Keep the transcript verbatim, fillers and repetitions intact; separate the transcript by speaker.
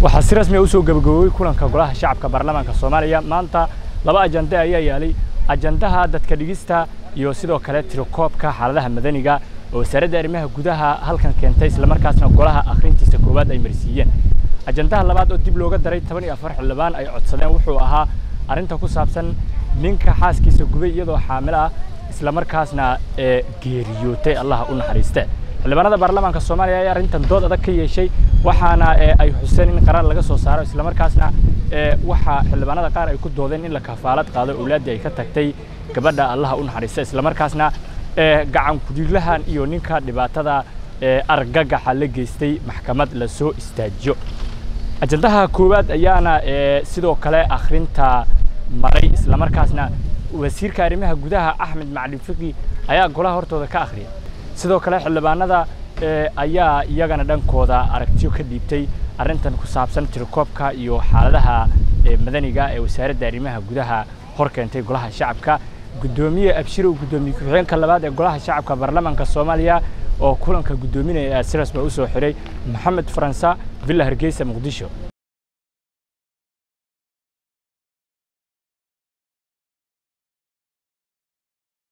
Speaker 1: waxaa si rasmi ah u soo gabagaboway kulanka golaha shacabka baarlamaanka Soomaaliya maanta laba ajande ayaa yaalay ajandaha dadka dhigista iyo sidoo kale tirakoobka xaaladaha madaniga oo wasaaradda arrimaha gudaha halkan keentay isla markaasna golaha akhrintiisa koowaad ay marsiiyeen ajandaha labaad oo dib looga daray toban iyo afar xildhibaan ay codsadeen wuxuu ahaa arinta ku saabsan ninka xaaskiisa gubay iyadoo xaamil ah isla markaasna ee geeriyootay Allah u naxariiste xildhibaanada baarlamaanka Soomaaliya ayaa arintan dood adag ka yeeshay waxaana ay xuseen in qarar laga soo saaro isla markaasna ee waxa xildhibaanada qaar ay ku doodeen in la kafaalad qaado awlaadii ay ka tagtay gabadha Allah u naxariiste isla markaasna ee gacan ku dhiglahan iyo ninka dhibaatada ee argagaxa la geystay maxkamad la soo istaajiyo ajandaha koowaad ayaana ee sidoo kale akhrinta maray isla markaasna wasiirka arrimaha gudaha Axmed Macalin Fiqi ayaa golaha hortooda ka akhriyay sidoo kale xildhibaanada ee ayaa iyagana dhankooda aragtiyo ka dhiibtay arintan ku saabsan tirakoobka iyo xaaladaha ee madaniga ee wasaaradda arrimaha gudaha hor keentay golaha shacabka gudoomiye abshir oo gudoomiye ku-xigeenka labaad ee golaha shacabka baarlamaanka Soomaaliya oo kulanka gudoominaya si rasmi ah u soo xiray Maxamed Faransa Villa Hargeysa Muqdisho